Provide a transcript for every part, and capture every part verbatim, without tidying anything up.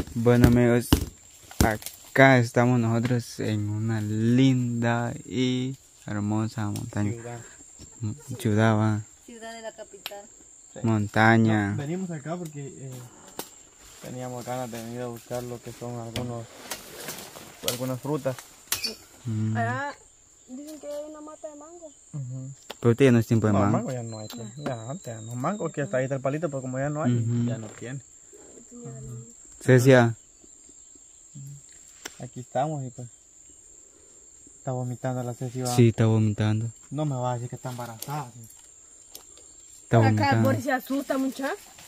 Bueno amigos, acá estamos nosotros en una linda y hermosa montaña. Ciudad. Ciudad, va. Ciudad de la capital. Sí. Montaña. No, venimos acá porque eh, teníamos ganas de venir a buscar lo que son algunos algunas frutas. Mm. Allá dicen que hay una mata de mango. Uh-huh. Pero usted ya no es tiempo de No, mango. mango ya no hay. Pues. Ya antes, ya no mango, que hasta ahí está el palito, pero como ya no hay, Uh-huh. ya no tiene. Uh-huh. Cecia, Aquí estamos y pues está vomitando la Ceci. sí, está vomitando. No me va a decir que está embarazada. Está Acá vomitando. Boris se asusta mucho.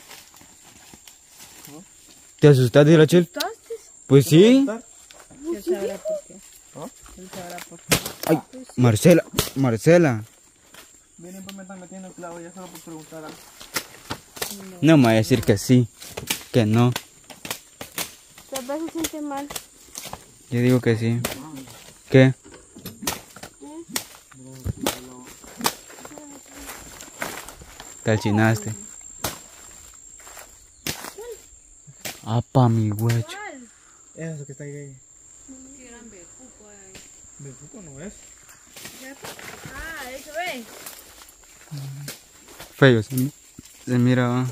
¿Te asustaste, Rachel? ¿Asustaste? Pues sí. Él sabrá por qué. ¿Oh? Él sabrá por qué. Ay, Marcela, Marcela. Vienen pues me están metiendo el clavo ya solo por preguntar algo. No me va a decir que sí, que no. Tal vez se siente mal. Yo digo que sí. ¿Qué? Calcinaste. Apa, mi huecho. Es eso que está ahí. Qué gran bejuco hay. ¿Bejuco no es? Ah, eso ve. Feo, se, se mira. va.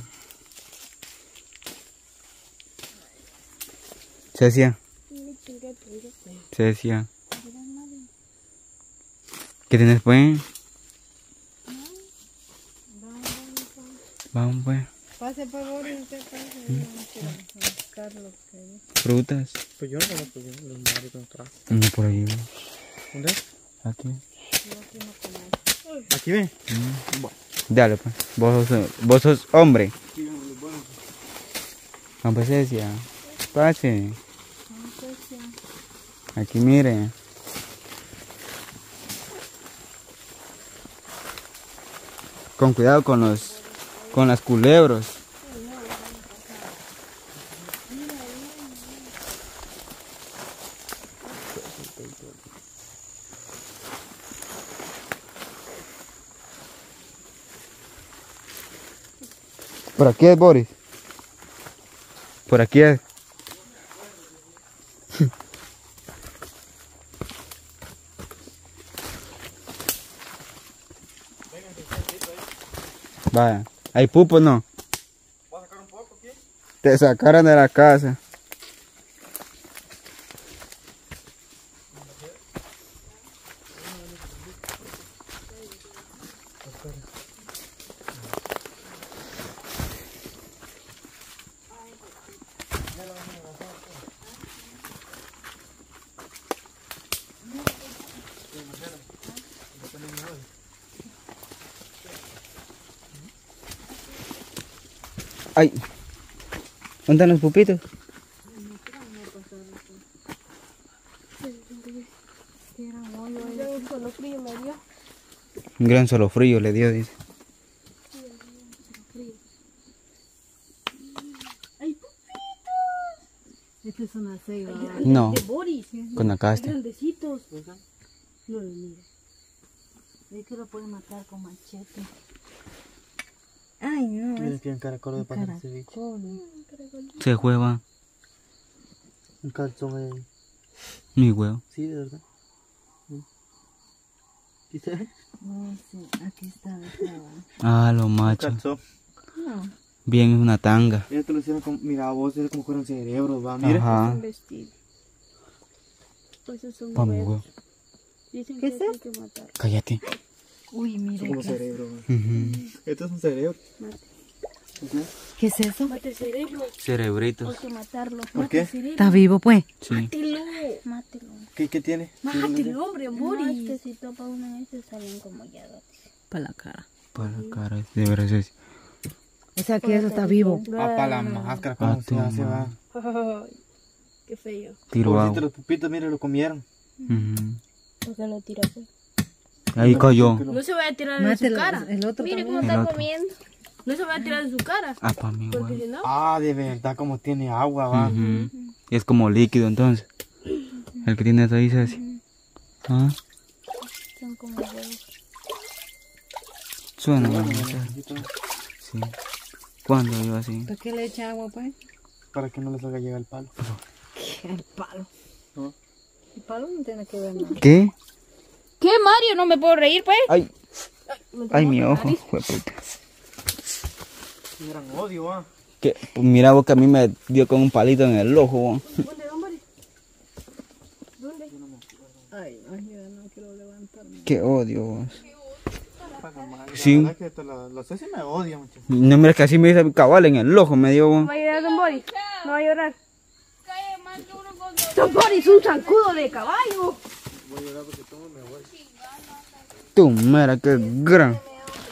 Cecia, Cecia. ¿Qué tienes, pues? Vamos, pues. Pase por Boris, usted pase. Vamos a buscar lo que... Frutas. Pues yo no conozco bien los mares con traje. No, por ahí. va. ¿Dónde? Aquí. Aquí ven. Mm. Dale, pues. Vos sos, vos sos hombre. Vamos, Cecia. Pase. Aquí, mire. Con cuidado con los, con las culebros. Por aquí es, Boris. Por aquí es. Vaya, hay pupo, ¿no? ¿Vas a sacar un poco aquí? Te sacaron de la casa. Ay, ¿dónde están los pupitos? Un solo frío me dio. Un gran solo frío le dio, dice. ¡Ay, pupitos! Esta es una ceiba. No, De Boris. con la casta. Grandecitos. No lo miro. Es que lo puede matar con machete. Ay, no. Miren Es que un caracol de pasar ceviche. caracol. Se juega Un calzón ahí. mi huevo. Sí, de verdad. ¿Qué No, sí, aquí está. está. Ah, lo Un macho. calzón. No, Bien, es una tanga. Ellos te lo hicieron como, mira, vos eres como fueron cerebros, va, mira. Ajá. un vestido. Pues es un Pa' mi huevo. huevo. Dicen que es hay que matar. Cállate. Uy, Son mire. como ¿Qué, cerebros. Ujú. Esto es un cerebro. Mate. Ujú. ¿Qué es eso? Mate el cerebro. Hay Cerebritos. que matarlo. ¿Por Mate qué? el cerebro. ¿Está vivo, pues? Sí. Mátelo. Mátelo. ¿Qué, qué tiene? Mátelo, hombre, Boris. No, es que si topa una vez se salen como llagas. Para la cara. Para la cara, de veras es. O sea que eso está vivo. Ah, para la máscara, Ah, cómo se tu hace, va. madre. Qué feo. Tiro Pobrecito, agua. los pupitos, mire, lo comieron. Ujú. ¿Por qué lo tira así? Ahí cayó. No se vaya a tirar en su Mátelo, cara. el otro Mire también. cómo El está otro. comiendo. No se vaya a tirar en su cara. Ah, para mi Porque huevo. si no, Ah, de verdad, como tiene agua, va. Ujú. Y es como líquido entonces. El que tiene eso ahí se hace. Ah, son como huevos. suena bueno. Sí. ¿Cuándo yo así? ¿Para qué le echa agua, pues? para que no les haga llegar el palo. El palo. ¿No? El palo no tiene que ver nada. ¿Qué? ¿Qué, Mario? ¿No me puedo reír, pues? Ay, ay, mi ojo. Fue puta. Qué gran odio, ah. Que, pues mira vos que a mí me dio con un palito en el ojo. Vos. ¿Dónde, don Mario? ¿Dónde? Ay, no, yo no quiero levantarme. Qué odio vos. Paga mal. Sí. La verdad que esto, la, la Ceci me odia mucho. No, mira que así me dice cabal en el ojo, me dio vos. ¿No va a llorar, don Boris? ¿No va a llorar? Don Boris, un zancudo de caballo. Tú, mira, qué gran.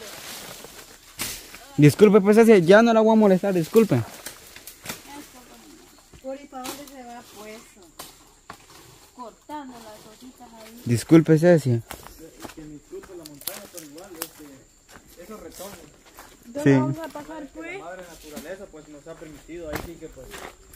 Disculpe, pues así, ya no la voy a molestar, disculpe. Boris, ¿para dónde se va, pues? Cortando las cositas ahí. Disculpe, Ceci. Que me disculpe la montaña, pero igual, este, esos retones. ¿Dónde Sí. vamos a pasar, pues? La madre naturaleza pues nos ha permitido, ahí sí que pues.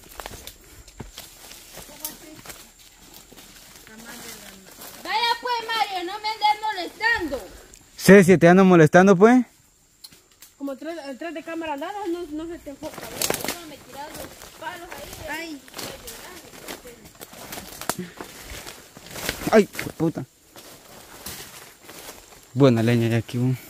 Vaya pues, Mario, no me andes molestando. Ceci, ¿te ando molestando, pues? Como tres, tres de cámara nada, no, no se te enfoca. No me tiras los palos ahí. Ay. Ay, puta. Buena leña hay aquí, vos.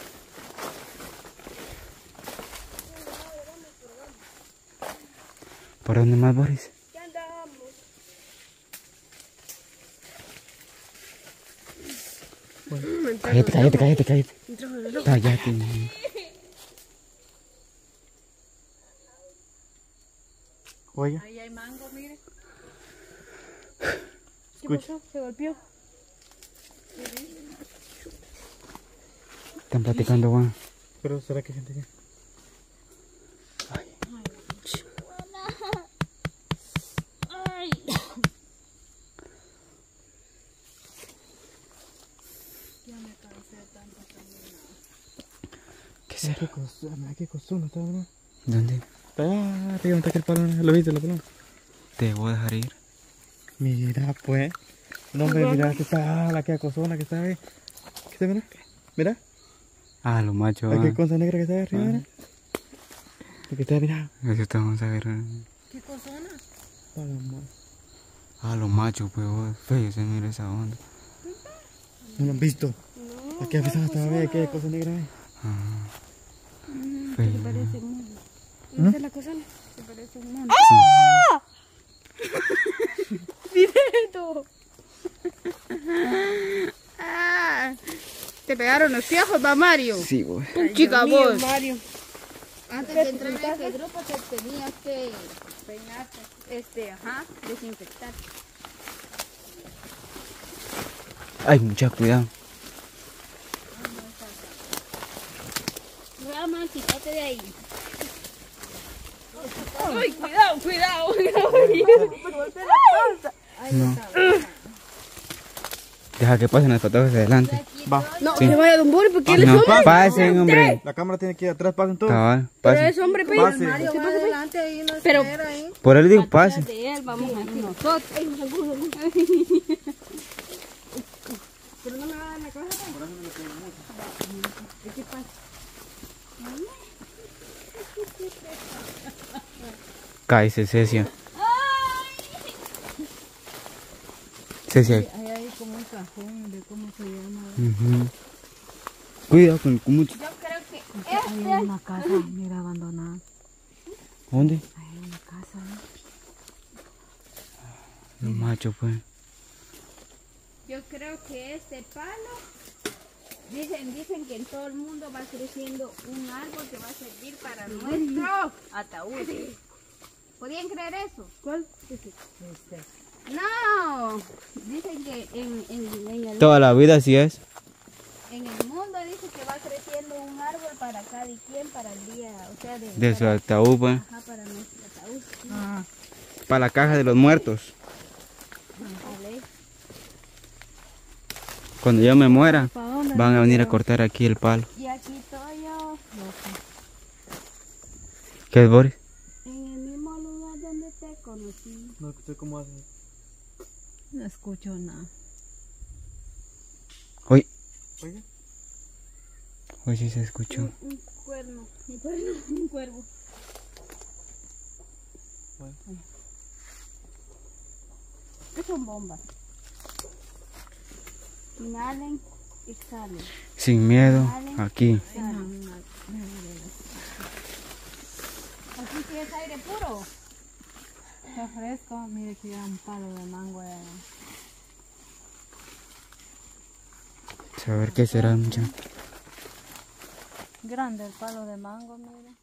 ¿Por dónde más, Boris? Ya andamos. Cállate, cállate, cállate, cállate. Cállate. Oiga, Ahí hay mango, mire. ¿Qué escucha. pasó? ¿Se golpeó? Están platicando, Juan. Pero será que gente que. Ay. Ya me cansé de tanta caminada. ¿Qué será? Qué cosa, mira qué costura está, ¿verdad? ¿Dónde? Está allá arriba, está aquel palón, ¿lo viste la palón? Te voy a dejar ir. Mira pues. No hombre, mira que está la que acosona que está ahí. ¿Qué te mira? Mira, Ah, los machos. la que Ah. cosa negra que está ahí arriba, mira. La que está, mira. Eso te vamos a ver. ¿Qué cosona? Paga mal. Ah, los machos, pues, vos. Feo se mira esa onda. ¿No lo han visto? Aquí a pesar estaba bien, aquella cosa negra ahí. Ah. Se Feo. parece un mono. ¿No es la cosona? Se parece un mono. ¡Directo! Ah, te pegaron los piojos, va, Mario. Sí, vos. Chica, vos. Mario. Antes de entrar a este grupo te tenías que peinarte, este, ajá, desinfectar. Ay, mucha cuidado. Rama, quítate de ahí. Ay, cuidado, cuidado. No. Deja que pasen las fotos de adelante. Va. No, Sí. se vaya Don Boris, porque él es No, hombre. pasen, hombre. La cámara tiene que ir atrás, pasen todos. Cabal, Pero pasen. es hombre, pues. Pase. Mario va adelante ahí, no Pero- espera ahí. Por él digo, pasen. De él, vamos a ir nosotros. Pero no me va a dar la caja. Cállese, Cecia. Cecia. Ahí hay como un cajón de cómo se llama. Ujú. Cuidado con el cumucho. Yo creo que Ahí hay una casa, mira, abandonada. ¿Dónde? Ahí hay una casa. ¿eh? Los machos, pues. yo creo que este palo, dicen, dicen que en todo el mundo va creciendo un árbol que va a servir para nuestro ataúd. ¿Podían creer eso? ¿Cuál? No, dicen que en, en, en el, Toda la vida así es. en el mundo dice que va creciendo un árbol para cada quien para el día, o sea, de, De su para, ataúd, pues. ajá, para nuestro ataúd. Sí, Ah, Para la caja de los muertos. vale. Cuando yo me muera, ¿Para dónde? van a venir a cortar aquí el palo. Y aquí estoy yo, ¿Qué es, Boris? en el mismo lugar donde te conocí. No sé cómo hace. no escucho nada. Hoy, Oiga. hoy sí se escuchó. Un cuerno, un cuerno, un cuervo. pues. ¿Qué son bombas? Inhalen, exhalen. Sin miedo, aquí. Aquí sí es aire puro. Está fresco, mire que ya un palo de mango allá. A ver qué será, mucha. Grande el palo de mango, mire.